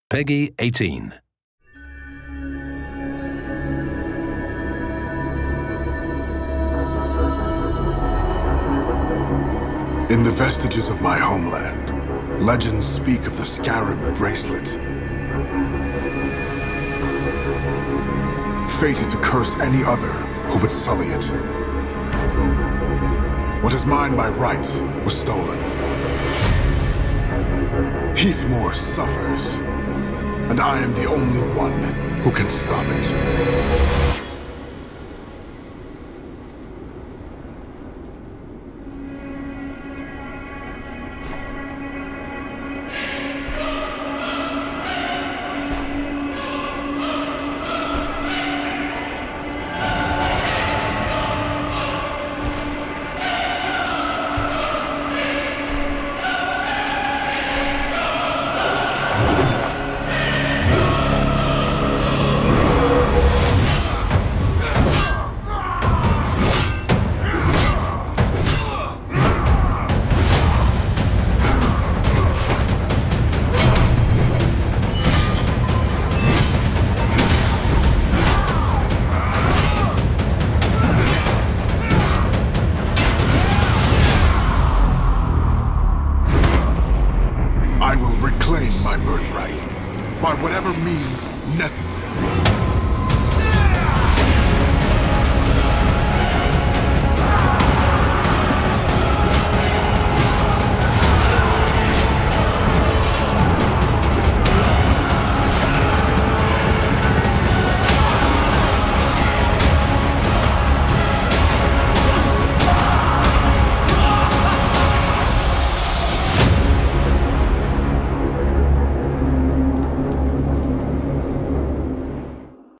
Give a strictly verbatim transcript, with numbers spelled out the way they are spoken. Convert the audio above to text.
Peggy eighteen. In the vestiges of my homeland, legends speak of the Scarab Bracelet. Fated to curse any other who would sully it. What is mine by right was stolen. Heathmoor suffers, and I am the only one who can stop it. I will reclaim my birthright, by whatever means necessary.